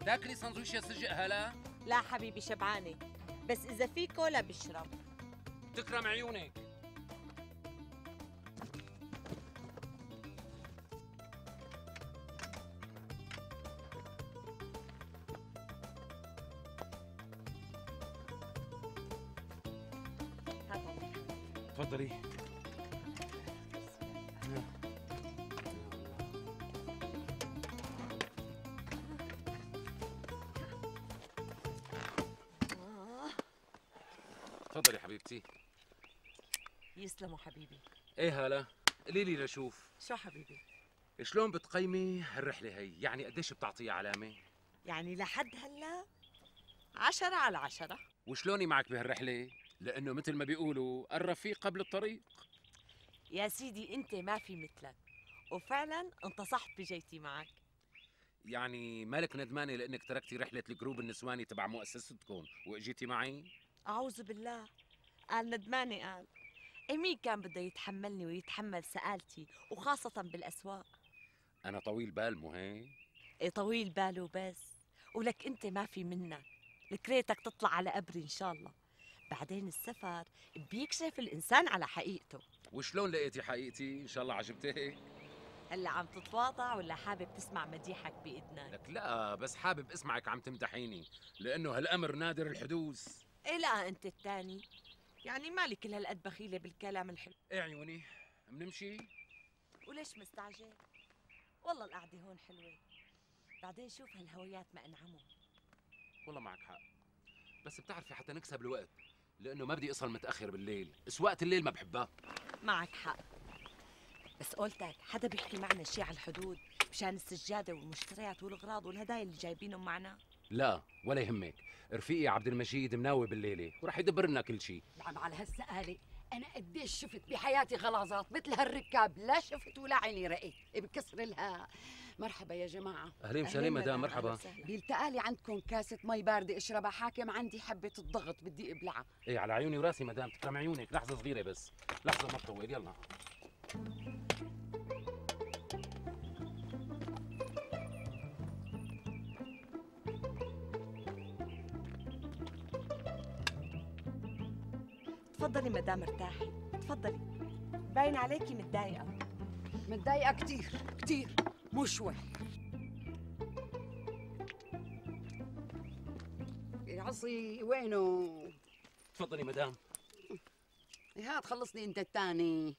تاكلي سندويشة سجق هلا؟ لا حبيبي شبعانة، بس إذا في كولا بشرب. تكرم عيونك. تفضلي. تفضلي حبيبتي. يسلموا حبيبي. ايه هلا؟ قولي لي لشوف. شو حبيبي؟ شلون بتقيمي الرحلة هي؟ يعني قديش بتعطيها علامة؟ يعني لحد هلا 10/10. وشلوني معك بهالرحلة؟ لأنه مثل ما بيقولوا الرفيق قبل الطريق. يا سيدي أنت ما في مثلك، وفعلا انتصحت بجيتي معك. يعني مالك ندمانة لأنك تركتي رحلة الجروب النسواني تبع مؤسستكم وإجيتي معي؟ أعوذ بالله، قال ندماني قال. مين كان بده يتحملني ويتحمل سآلتي وخاصة بالأسواق؟ أنا طويل بال مو هيك؟ طويل باله بس، ولك أنت ما في منك، لكريتك تطلع على قبري إن شاء الله. بعدين السفر بيكشف الإنسان على حقيقته. وشلون لقيتي حقيقتي؟ إن شاء الله عجبتك؟ هلا عم تتواضع ولا حابب تسمع مديحك بإذنك؟ لك لا، بس حابب اسمعك عم تمدحيني لأنه هالأمر نادر الحدوث. لا أنت التاني، يعني مالي كل هالقد بخيلة بالكلام الحلو. إيه عيوني؟ منمشي؟ وليش مستعجل؟ والله القعدة هون حلوة، بعدين شوف هالهويات ما انعموا. والله معك حق، بس بتعرفي حتى نكسب الوقت، لأنه ما بدي أصل متأخر بالليل، سواقة الليل ما بحبها. معك حق، بس قولتك حدا بيحكي معنا شي على الحدود مشان السجادة والمشتريات والأغراض والهدايا اللي جايبينهم معنا؟ لا ولا يهمك، رفيقي عبد المجيد مناوي بالليلة وراح يدبر لنا كل شيء. نعم على هالسآلة، أنا قديش شفت بحياتي غلاظات مثل هالركاب، لا شفت ولا عيني رأيت بكسر لها. مرحبا يا جماعة. أهلين وسهلين مدام، مرحبا. بيلتقالي عندكم كاسة مي باردة اشربها، حاكم عندي حبة الضغط بدي ابلعها. إيه على عيوني وراسي مدام، تكرم عيونك، لحظة صغيرة بس، لحظة ما تطول، يلا. تفضلي مدام ارتاحي، تفضلي، باين عليكي متضايقة. متضايقة كتير كتير، مو شوي. يا عصي وينه؟ تفضلي مدام. هات خلصني انت الثاني.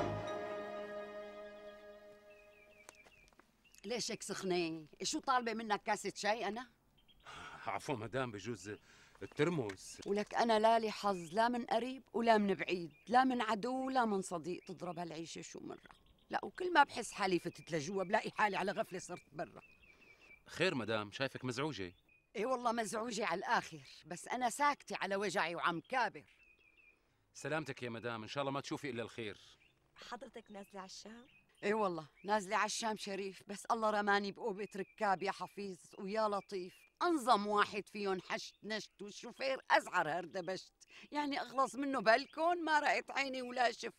ليش هيك سخنة؟ شو طالبة منك كاسة شاي أنا؟ عفوا مدام، بجوز الترمس. ولك أنا لا لي حظ لا من قريب ولا من بعيد، لا من عدو ولا من صديق تضرب هالعيشة شو مرة. لا وكل ما بحس حالي فتت لجوا بلاقي حالي على غفلة صرت برا. خير مدام، شايفك مزعوجة. ايه والله مزعوجة على الآخر، بس أنا ساكتة على وجعي وعم كابر. سلامتك يا مدام، إن شاء الله ما تشوفي إلا الخير. حضرتك نازلة على الشام؟ ايه والله نازلة على الشام شريف، بس الله رماني بقوبة ركاب يا حفيظ ويا لطيف. أنظم واحد فيهم حشت نشت، والشوفير أزعر هردبشت، يعني أخلص منه بالكون ما رأيت عيني ولا شفت.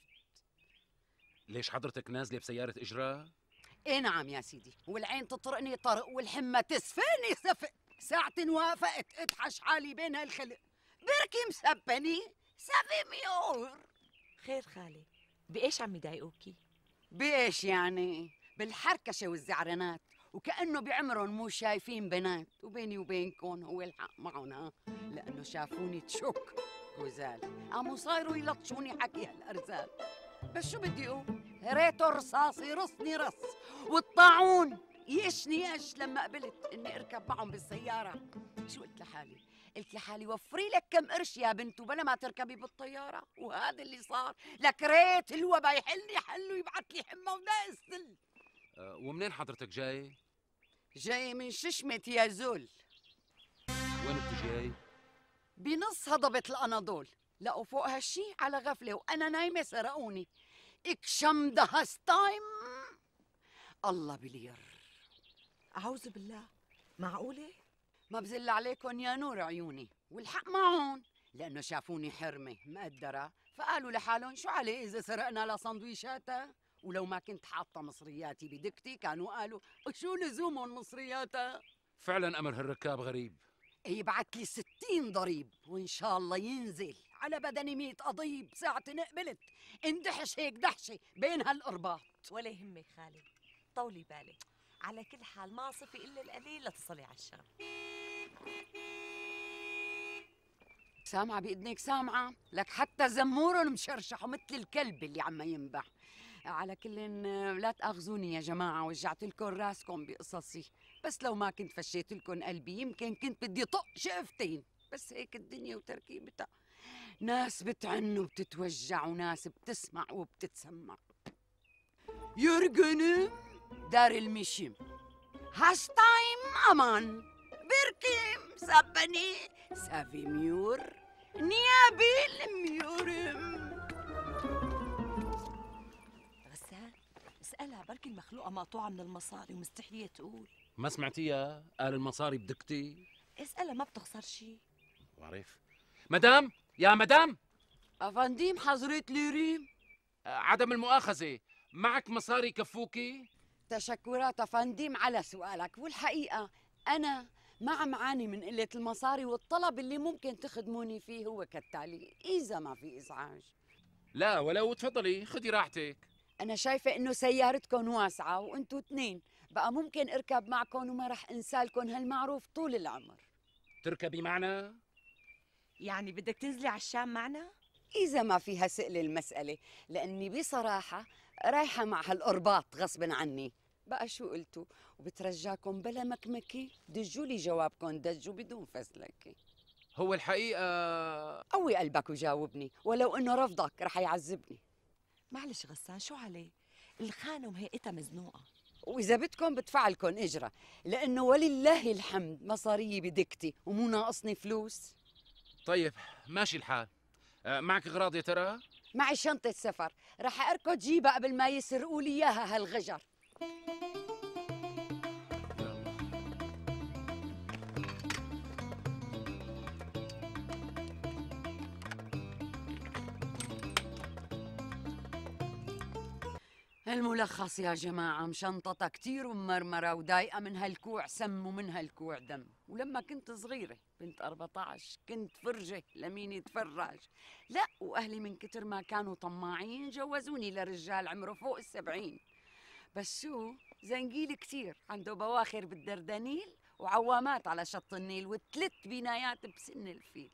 ليش حضرتك نازلة بسيارة إجراء؟ ايه نعم يا سيدي، والعين تطرقني طرق والحمى تسفني سفق. ساعة وافقت ادحش حالي بين هالخلق، بركي مسبني سفي ميور. خير خالي، بإيش عم يضايقوكي؟ بإيش يعني؟ بالحركشة والزعرنات، وكأنه بعمرهم مو شايفين بنات، وبيني وبينكم هو الحق معهم ها، لأنه شافوني تشك غزال، قاموا صايروا يلطشوني حكي هالأرزال. بس شو بدي أقول؟ ريته رصاصي يرصني رص، والطاعون يشني يش لما قبلت إني أركب معهم بالسيارة. شو قلت لحالي؟ قلت لحالي وفري لك كم قرش يا بنت وبلا ما تركبي بالطيارة، وهذا اللي صار. لك ريت الوبا يحلني حل ويبعت لي حمى ولا استل. ومنين حضرتك جاي؟ جاي من ششمة يا زول. وين انت جاي؟ بنص هضبة الأناضول، لقوا فوق هالشي على غفلة وأنا نايمة سرقوني. اكشم دهستايم الله بلير. أعوذ بالله، معقولة؟ ما بزل عليكم يا نور عيوني، والحق معهم لأنه شافوني حرمة مقدرة، فقالوا لحالهم شو عليه إذا سرقنا لسندويشاتها، ولو ما كنت حاطة مصرياتي بدكتي كانوا قالوا شو لزومهم مصرياتها. فعلا أمر هالركاب غريب. يبعت لي 60 ضريب وإن شاء الله ينزل على بدني 100 قضيب ساعة قبلت اندحش هيك دحشة بين هالقرباط. ولا يهمك خالد، طولي بالك. على كل حال ما صفي إلا القليل لتصلي على الشام. سامعة بإذنك سامعة؟ لك حتى زمورهم مشرشحوا مثل الكلب اللي عم ينبح. على كل لا تأخذوني يا جماعة، وجعت لكم راسكم بقصصي، بس لو ما كنت فشيت لكم قلبي يمكن كنت بدي طق شقفتين. بس هيك الدنيا وتركيبتها، ناس بتعن وبتتوجع وناس بتسمع وبتتسمع. يرجنم دار المشيم هاشتايم أمان بيركيم سبني سافي ميور نيابي الميورم. غسان اسألها، بركي المخلوقة مقطوعة من المصاري ومستحية تقول. ما سمعتيها؟ قال المصاري بدكتي. اسألها ما بتخسر شي. بعرف. مدام، يا مدام. أفنديم حضرة ليريم. عدم المؤاخذة، معك مصاري يكفوكي؟ تشكرات أفنديم على سؤالك، والحقيقة أنا ما عم عاني من قلة المصاري، والطلب اللي ممكن تخدموني فيه هو كالتالي إذا ما في إزعاج. لا ولو، تفضلي خدي راحتك. أنا شايفة إنه سيارتكم واسعة وأنتوا اثنين، بقى ممكن أركب معكم وما رح أنسالكم هالمعروف طول العمر. تركبي معنا؟ يعني بدك تنزلي على الشام معنا؟ إذا ما فيها سئل المسألة، لأني بصراحة رايحة مع هالقرباط غصبا عني. بقى شو قلتوا؟ وبترجاكم بلا مكمكة، دجوا لي جوابكم دجوا بدون فزلكة. هو الحقيقة قوي قلبك وجاوبني، ولو إنه رفضك رح يعذبني. معلش غسان، شو عليه؟ الخانم هيئتها مزنوقة. وإذا بدكم بدفع لكم إجرة، لأنه ولله الحمد مصاريي بدكتي ومو ناقصني فلوس. طيب ماشي الحال. معك اغراض يا ترى؟ معي شنطة سفر، رح أركض جيبها قبل ما يسرقوا لي إياها هالغجر. الملخص يا جماعة، مشنطتها كتير ومرمرة ودايقة من هالكوع سم ومن هالكوع دم. ولما كنت صغيرة بنت 14 كنت فرجة لمين يتفرج. لا، وأهلي من كتر ما كانوا طماعين جوزوني لرجال عمره فوق 70. بس شو، زنقيل كتير عنده بواخر بالدردنيل وعوامات على شط النيل وثلاث بنايات بسن الفيل.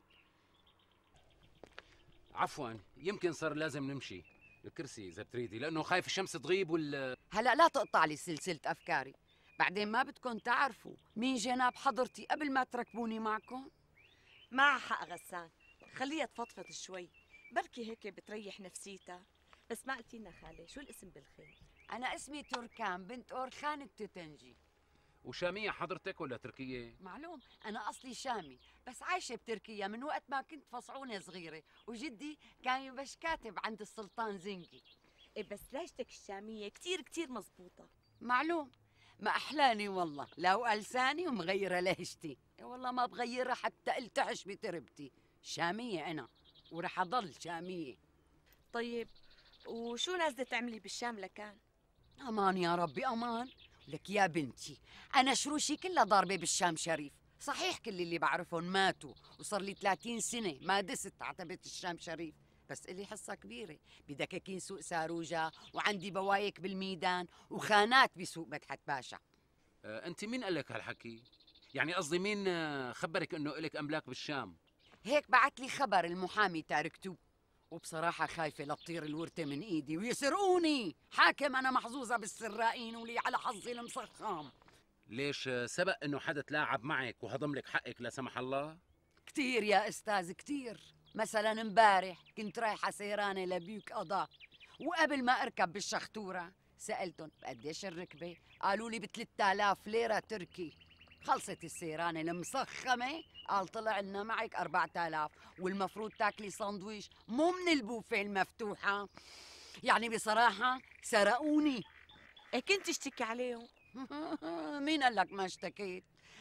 عفوا، يمكن صار لازم نمشي. الكرسي إذا بتريدي، لأنه خايف الشمس تغيب هلأ لا تقطع لي سلسلة أفكاري، بعدين ما بدكم تعرفوا مين جناب حضرتي قبل ما تركبوني معكم. معها حق غسان، خليها تفضفض شوي، بركي هيك بتريح نفسيتها. بس ما قلتي لنا خالي شو الاسم بالخير؟ أنا اسمي تركان بنت أورخان التتنجي. وشامية حضرتك ولا تركية؟ معلوم أنا أصلي شامي، بس عايشة بتركيا من وقت ما كنت فصعونة صغيرة، وجدي كان يبش كاتب عند السلطان زنكي. إيه بس لهجتك الشامية كتير كتير مزبوطة. معلوم، ما أحلاني والله، لو ألساني ومغيرة لهجتي. إيه والله ما بغيرها حتى التحش بتربتي. شامية أنا ورح أضل شامية. طيب وشو نازلة تعملي بالشام لكان؟ أمان يا ربي أمان. لك يا بنتي، أنا شروشي كلها ضاربة بالشام شريف. صحيح كل اللي بعرفهم ماتوا وصار لي 30 سنة ما دست عتبة الشام شريف، بس إلي حصة كبيرة بدكاكين سوق ساروجا، وعندي بوايك بالميدان وخانات بسوق مدحت باشا. أنت مين قال لك هالحكي؟ يعني قصدي مين خبرك إنه إلك أملاك بالشام؟ هيك بعت لي خبر المحامي تاركتوه، وبصراحة خايفة لتطير الورثة من إيدي ويسرقوني. حاكم أنا محظوظة بالسراقين ولي على حظي المسخام. ليش سبق إنه حدا تلاعب معك وهضم لك حقك لا سمح الله؟ كتير يا أستاذ كتير. مثلا امبارح كنت رايحة سيرانة لبيوك قضاء، وقبل ما أركب بالشختورة سألتهم بقديش الركبة، قالوا لي ب3000 ليرة تركي. خلصت السيرانة المسخمة، قال طلع لنا معك 4000، والمفروض تاكلي ساندويش مو من البوفيه المفتوحة. يعني بصراحة سرقوني. إيه كنت تشتكي عليهم؟ مين قال لك ما اشتكيت؟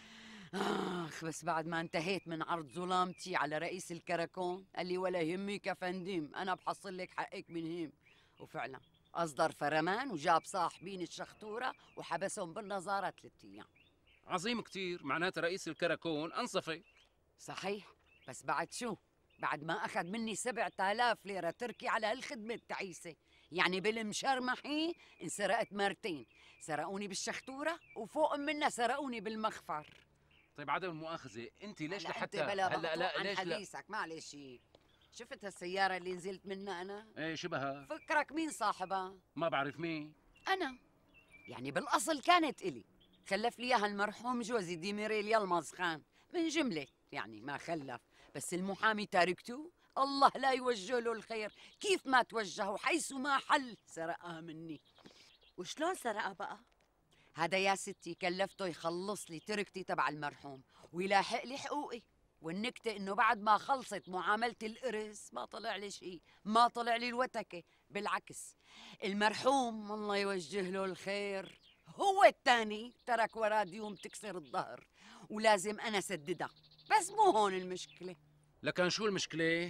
بس بعد ما انتهيت من عرض ظلامتي على رئيس الكراكون قال لي ولا يهمك يا فندم، أنا بحصل لك حقك من هيم. وفعلا أصدر فرمان وجاب صاحبين الشختورة وحبسهم بالنظارة 3 أيام. عظيم كتير، معناتها رئيس الكراكون انصفك. صحيح، بس بعد شو؟ بعد ما أخذ مني 7000 ليرة تركي على هالخدمة التعيسة. يعني بالمشرمحي انسرقت مرتين، سرقوني بالشختورة وفوق منها سرقوني بالمخفر. طيب عدم المؤاخذة، انت ليش هلا لحتى انت بلا هلا لا عن ليش لا؟ حديثك، معلش. شفت هالسيارة اللي نزلت منها أنا؟ ايه شبهها؟ فكرك مين صاحبها؟ ما بعرف مين. أنا. يعني بالأصل كانت إلي، خلف لي إياها المرحوم جوزي ديميريل يلمز خان، من جملة يعني ما خلف، بس المحامي تاركته، الله لا يوجه له الخير، كيف ما توجه وحيث ما حل سرقها مني. وشلون سرقها بقى؟ هذا يا ستي كلفته يخلص لي تركتي تبع المرحوم ويلاحق لي حقوقي، والنكتة إنه بعد ما خلصت معاملة الإرث ما طلع لي شيء، ما طلع لي الوتكة، بالعكس المرحوم الله يوجه له الخير هو الثاني ترك وراه ديون تكسر الظهر، ولازم أنا سددها. بس مو هون المشكلة. لكن شو المشكلة؟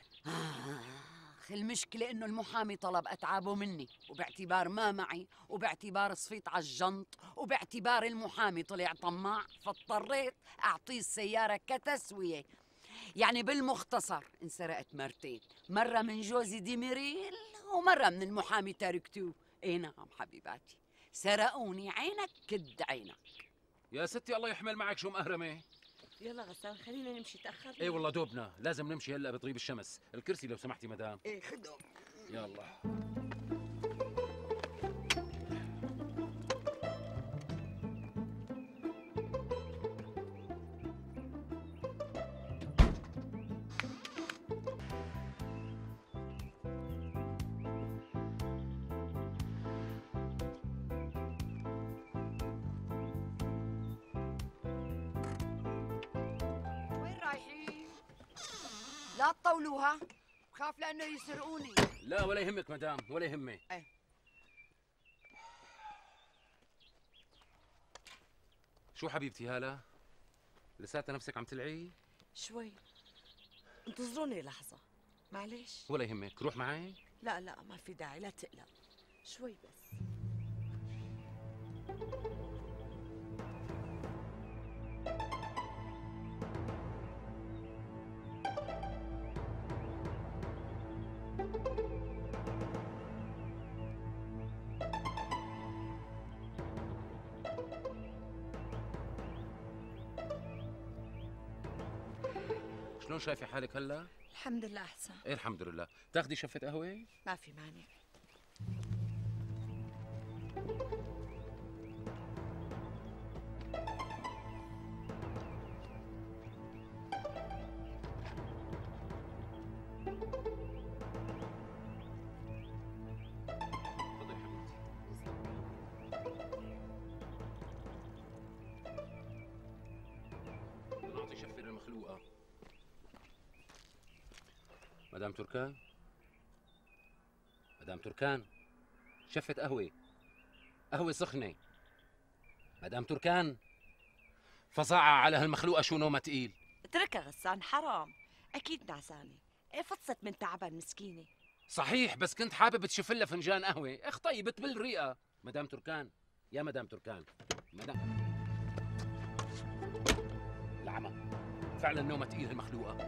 المشكلة إنه المحامي طلب أتعابه مني، وباعتبار ما معي، وباعتبار صفيت على الجنط، وباعتبار المحامي طلع طماع، فاضطريت أعطيه السيارة كتسوية. يعني بالمختصر انسرقت مرتين، مرة من جوزي ديميريل ومرة من المحامي تاركتو. إيه نعم حبيباتي، سرقوني عينك كد عينك. يا ستي الله يحمل معك، شو مأهرمة؟ يلا غسان خلينا نمشي، تأخرنا. ايه والله دوبنا، لازم نمشي هلا بتغيب الشمس. الكرسي لو سمحتي مدام. إيه خدهم. يلا. وين رايحين؟ لا تطولوها، بخاف لأنه يسرقوني. لا ولا يهمك مدام، ولا يهمك. إيه. شو حبيبتي هالة؟ لساتها نفسك عم تلعي؟ شوي، انتظروني لحظة، معلش. ولا يهمك، روح معي. لا لا ما في داعي، لا تقلق، شوي بس. شلون شايفة حالك هلا؟ الحمد لله أحسن. ايه الحمد لله. تاخدي شفة قهوة؟ ما في مانع. تفضلي حبيبتي. بدنا نعطي شفة للمخلوقة. مدام تركان، مدام تركان، شفة قهوة، قهوة سخنة. مدام تركان، فظاعة على هالمخلوقة، شو نومها تقيل. اتركها غسان، حرام، أكيد نعسانة. إيه فطست من تعبها المسكينة. صحيح، بس كنت حابب تشوف لها فنجان قهوة، اخ طيبت بالرئة. مدام تركان، يا مدام تركان، مدام. العمى، فعلا نومها تقيل هالمخلوقة.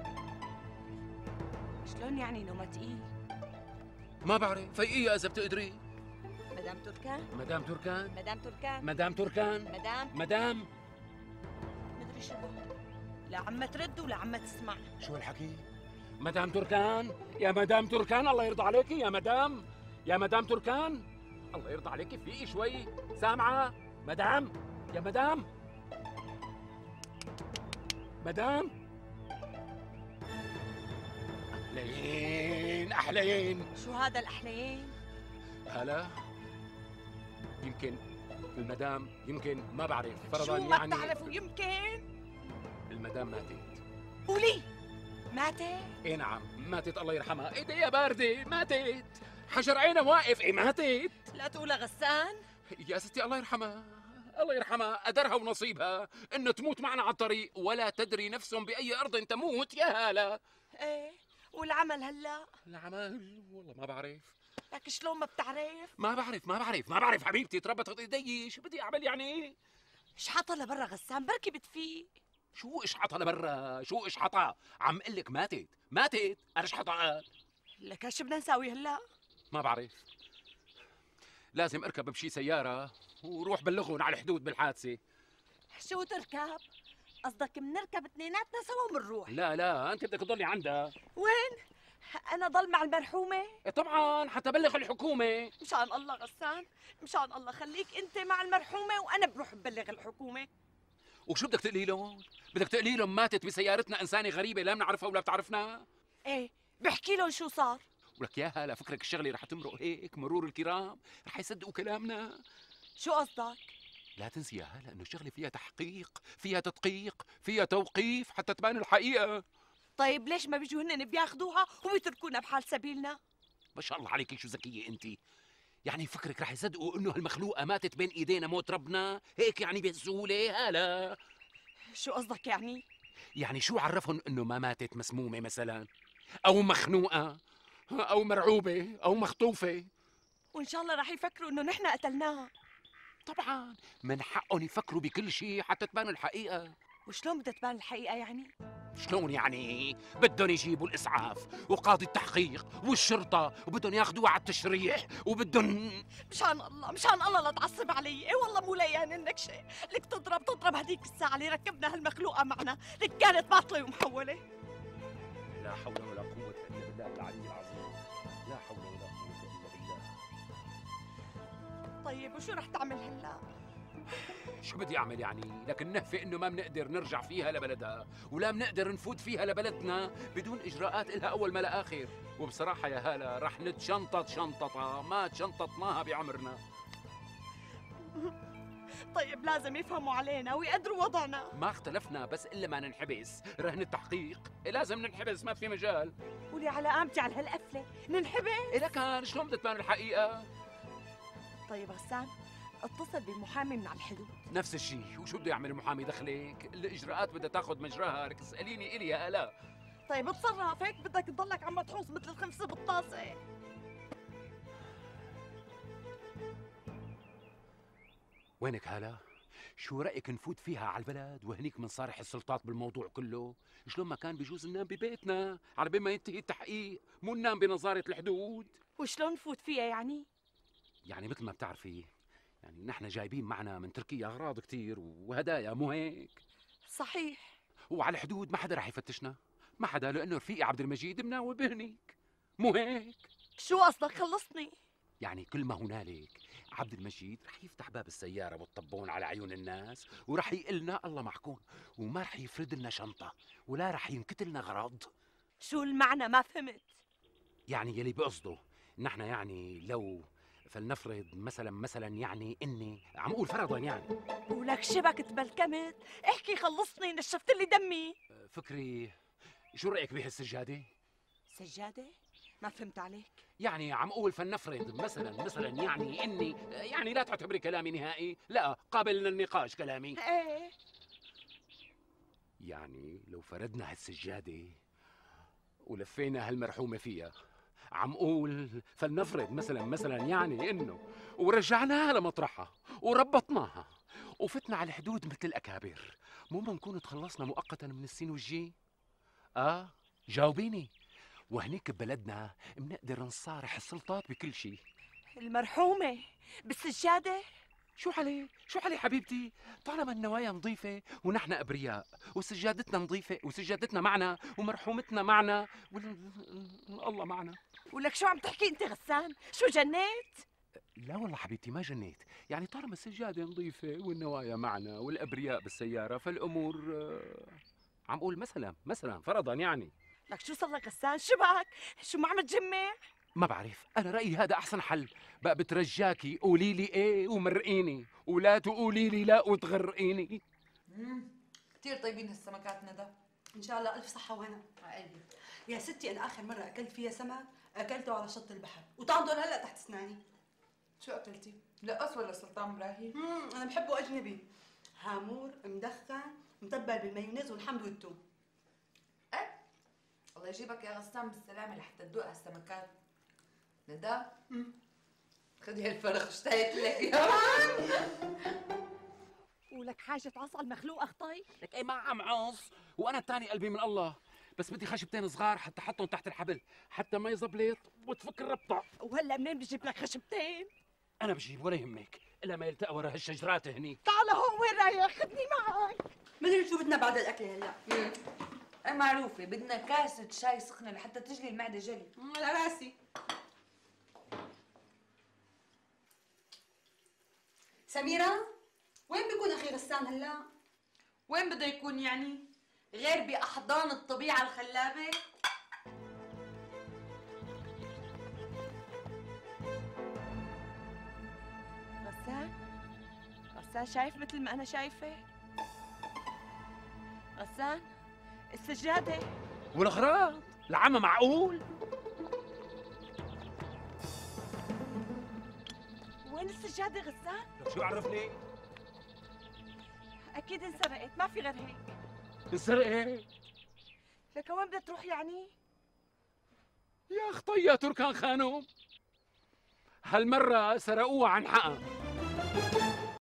شلون يعني نومها تقيل؟ ما بعرف، فيقيها إذا بتقدري. مدام تركان، مدام تركان، مدام تركان، مدام تركان، مدام، مدام. مدري شو بقول. لا عم ترد ولا عم تسمع. شو هالحكي؟ مدام تركان، يا مدام تركان، الله يرضى عليكي يا مدام، يا مدام تركان، الله يرضى عليكي، فيقي شوي، سامعة؟ مدام، يا مدام، مدام. أحلين أحلين. شو هذا الأحلين؟ هلا، يمكن المدام، يمكن ما بعرف، فرضا شو ما يعني بتعرفوا؟ يمكن المدام ماتت. قولي ماتت؟ ايه نعم ماتت، الله يرحمها. ايديها باردة، ماتت، حجر عينها واقف، ايه ماتت. لا تقولها غسان. يا ستي الله يرحمها، الله يرحمها، قدرها ونصيبها انه تموت معنا على الطريق، ولا تدري نفس بأي أرض تموت يا هالة. ايه والعمل هلا؟ العمل والله ما بعرف. لك شلون ما بتعرف؟ ما بعرف حبيبتي، تربطت ايدي، شو بدي اعمل يعني؟ شحطها لبرا غسان بركي بتفيق. شو اشحطها لبرا؟ شو اشحطها؟ عم قل لك ماتت، انا اشحطها. لك شو بدنا نساوي هلا؟ ما بعرف، لازم اركب بشي سيارة وروح بلغهم على الحدود بالحادثة. شو تركب؟ قصدك منركب اثنيناتنا سوا ومنروح؟ لا انت بدك تضلي عندها. وين؟ أنا ضل مع المرحومة؟ إيه طبعا حتى بلغ الحكومة. مشان الله غسان، مشان الله خليك أنت مع المرحومة وأنا بروح ببلغ الحكومة. وشو بدك تقولي لهم؟ بدك تقولي لهم ماتت بسيارتنا إنسانة غريبة لا بنعرفها ولا بتعرفنا؟ إيه بحكي لهم شو صار. ولك يا هلا فكرك الشغلة رح تمرق هيك مرور الكرام؟ رح يصدقوا كلامنا؟ شو قصدك؟ لا تنسي يا هلا إنه الشغلة فيها تحقيق، فيها تدقيق، فيها توقيف حتى تبان الحقيقة. طيب ليش ما بيجوا هن بياخذوها وبيتركونا بحال سبيلنا؟ ما شاء الله عليك شو ذكية أنت. يعني فكرك رح يصدقوا إنه هالمخلوقة ماتت بين إيدينا موت ربنا؟ هيك يعني بهالسهولة؟ هلا شو قصدك يعني؟ يعني شو عرفهم إنه ما ماتت مسمومة مثلا؟ أو مخنوقة؟ أو مرعوبة؟ أو مخطوفة؟ وإن شاء الله رح يفكروا إنه نحن قتلناها. طبعا من حقهم يفكروا بكل شيء حتى تبان الحقيقة. وشلون بدها تبان الحقيقة يعني؟ شلون يعني؟ بدهم يجيبوا الإسعاف وقاضي التحقيق والشرطة وبدهم ياخذوها على التشريح وبدهم. مشان الله مشان الله لا تعصب علي. ايه والله مو ليان انك شيء. لك تضرب هديك الساعة اللي ركبنا هالمخلوقة معنا، لك كانت باطلة ومحولة. لا حول ولا قوة إلا بالله العلي العظيم. لا حول ولا قوة إلا بالله. طيب وشو رح تعمل هلا؟ شو بدي أعمل يعني؟ لكن نهفي إنه ما بنقدر نرجع فيها لبلدها ولا بنقدر نفوت فيها لبلدنا بدون إجراءات إلها أول ما لآخر. وبصراحة يا هالة رح نتشنطط شنططة ما تشنططناها بعمرنا. طيب لازم يفهموا علينا ويقدروا وضعنا. ما اختلفنا بس إلا ما ننحبس رهن التحقيق. لازم ننحبس ما في مجال. قولي على قامتي على هالقفلة ننحبس. لكن شلون بدها تبان الحقيقة؟ طيب غسان اتصل بمحامي من على الحدود. نفس الشيء. وشو بده يعمل المحامي دخلك؟ الإجراءات بدها تاخذ مجراها. لك تسأليني إلي يا آلاء. طيب اتصرف هيك بدك تضلك عم تحوص مثل الخمسة بالطاسة. وينك هلا؟ شو رأيك نفوت فيها على البلد وهنيك منصارح السلطات بالموضوع كله؟ شلون ما كان بيجوز ننام ببيتنا على بين ما ينتهي التحقيق، مو ننام بنظارة الحدود. وشلون نفوت فيها يعني؟ يعني مثل ما بتعرفي يعني نحن جايبين معنا من تركيا أغراض كتير وهدايا مو هيك؟ صحيح. وعلى الحدود ما حدا رح يفتشنا، ما حدا لأنه رفيقي عبد المجيد مناوي بهنيك مو هيك؟ شو قصدك خلصني؟ يعني كل ما هنالك عبد المجيد رح يفتح باب السيارة والطبون على عيون الناس ورح يقلنا الله معكم وما رح يفرد لنا شنطة ولا رح ينكتلنا غراض. شو المعنى ما فهمت؟ يعني يلي بقصده نحن يعني لو فلنفرض مثلا يعني اني عم اقول فرضا يعني. ولك شبك تبلكمت، احكي خلصني نشفت لي دمي. فكري شو رأيك بهالسجادة؟ سجادة؟ ما فهمت عليك. يعني عم اقول فلنفرض مثلا يعني اني يعني لا تعتبري كلامي نهائي، لا قابل للنقاش كلامي. ايه يعني لو فردنا هالسجادة ولفينا هالمرحومة فيها، عم قول فلنفرض مثلا يعني انه ورجعناها لمطرحها وربطناها وفتنا على الحدود مثل الاكابر، مو بنكون تخلصنا مؤقتا من السين والجيم؟ جاوبيني. وهنيك ببلدنا بنقدر نصارح السلطات بكل شيء. المرحومة بالسجادة؟ شو عليه حبيبتي؟ طالما النوايا نظيفة ونحن أبرياء وسجادتنا نظيفة وسجادتنا معنا ومرحومتنا معنا الله معنا. ولك شو عم تحكي انت غسان؟ شو جنيت؟ لا والله حبيبتي ما جنيت، يعني طالما السجادة نظيفة والنوايا معنا والأبرياء بالسيارة فالأمور عم قول مثلا فرضا يعني. لك شو صار لك غسان؟ شو بك؟ شو ما عم تجمع؟ ما بعرف، أنا رأيي هذا أحسن حل. بقى بترجاكي قولي لي إيه ومرقيني ولا تقولي لي لا وتغرقيني. كثير طيبين هالسمكات ندى. ان شاء الله الف صحه وهنا. قلبي يا ستي انا اخر مره اكلت فيها سمك اكلته على شط البحر وطعمته هلا تحت اسناني. شو اكلتي؟ لقص ولا سلطان ابراهيم؟ انا بحبه اجنبي، هامور مدخن متبل بالمايونيز والحمض والثوم. ايه الله يجيبك يا غسان بالسلامه لحتى تدوق هالسمكات. ندى خذي هالفرخ اشتهيت لك يا ولك حاجة تعصى المخلوق أخطي؟ لك ايه ما عم عص، وانا الثاني قلبي من الله، بس بدي خشبتين صغار حتى احطهم تحت الحبل حتى ما يزبلط وتفك الربطه. وهلا منين بجيب لك خشبتين؟ انا بجيب ولا يهمك الا ما يلتقى ورا هالشجرات هنيك. تعال هون، وين رايح؟ خدني معك. مدري شو بدنا بعد الاكل هلا. ايه معروفة، بدنا كاسة شاي سخنة لحتى تجلي المعدة جلي. على راسي. سميرة، وين بيكون اخي غسان هلا؟ وين بده يكون يعني؟ غير بأحضان الطبيعة الخلابة؟ غسان؟ غسان شايف مثل ما أنا شايفة؟ غسان؟ السجادة؟ والاغراض العمى معقول؟ وين السجادة غسان؟ لك شو عرفني؟ أكيد انسرقت، ما في غير هيك. انسرقت؟ لك وين بدها تروح يعني؟ يا اخطي يا تركان خانوم، هالمرة سرقوها عن حقها.